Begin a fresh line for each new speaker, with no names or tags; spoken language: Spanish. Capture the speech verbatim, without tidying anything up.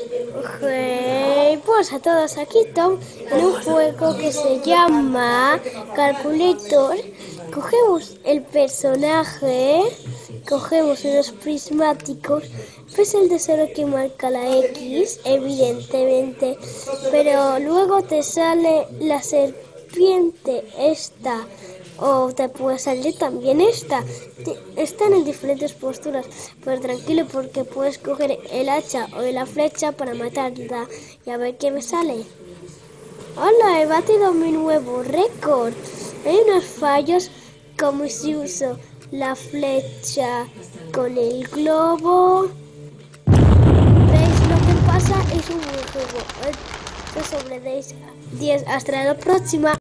Ok, pues a todos, aquí Tom en un juego que se llama Calculator. Cogemos el personaje, cogemos unos prismáticos, pues el tesoro que marca la X, evidentemente, pero luego te sale la serpiente esta, o te puede salir también esta. Están en diferentes posturas, pero tranquilo porque puedes coger el hacha o la flecha para matarla y a ver qué me sale. Hola, he batido mi nuevo récord. Hay unos fallos como si uso la flecha con el globo. ¿Veis lo que pasa? Es un buen juego. Esto sobre diez. Hasta la próxima.